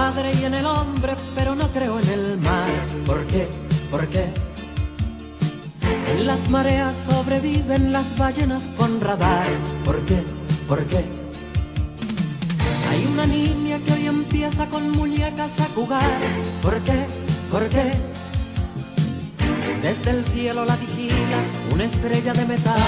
Padre y en el hombre, pero no creo en el mar. ¿Por qué? ¿Por qué? En las mareas sobreviven las ballenas con radar. ¿Por qué? ¿Por qué? Hay una niña que hoy empieza con muñecas a jugar. ¿Por qué? ¿Por qué? Desde el cielo la vigila una estrella de metal.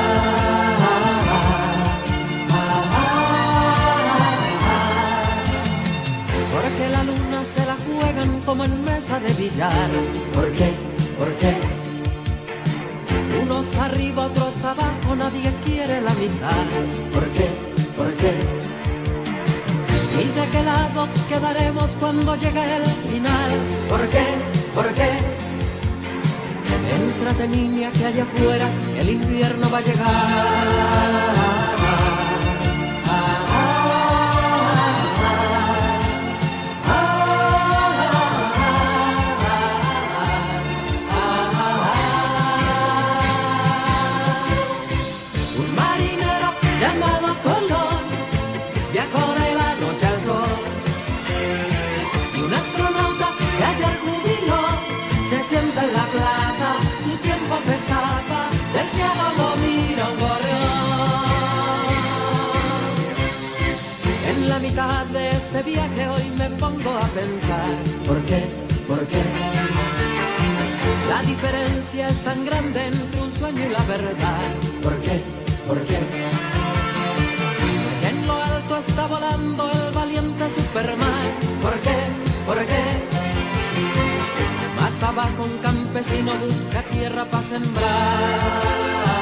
Porque la luna se la juegan como en mesa de billar. ¿Por qué? ¿Por qué? Unos arriba, otros abajo, nadie quiere la mitad. ¿Por qué? ¿Por qué? ¿Y de qué lado quedaremos cuando llegue el final? ¿Por qué? ¿Por qué? Éntrate, niña, que allá afuera el invierno va a llegar. De este viaje hoy me pongo a pensar. ¿Por qué? ¿Por qué? La diferencia es tan grande entre un sueño y la verdad. ¿Por qué? ¿Por qué? En lo alto está volando el valiente Superman. ¿Por qué? ¿Por qué? Más abajo un campesino busca tierra para sembrar.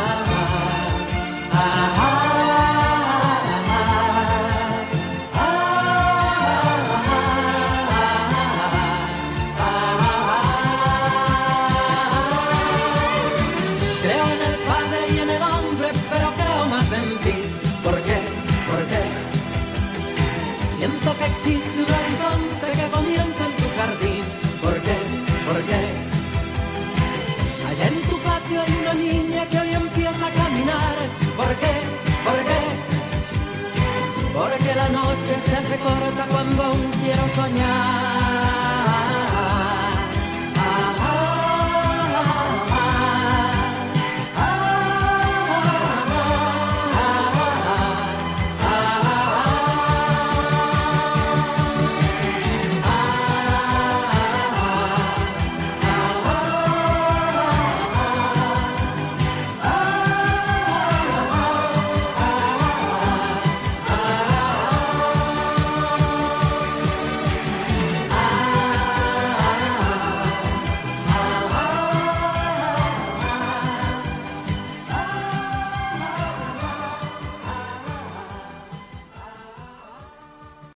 Siento que existe un horizonte que comienza en tu jardín. ¿Por qué? ¿Por qué? Allá en tu patio hay una niña que hoy empieza a caminar. ¿Por qué? ¿Por qué? Porque la noche se hace corta cuando aún quiero soñar.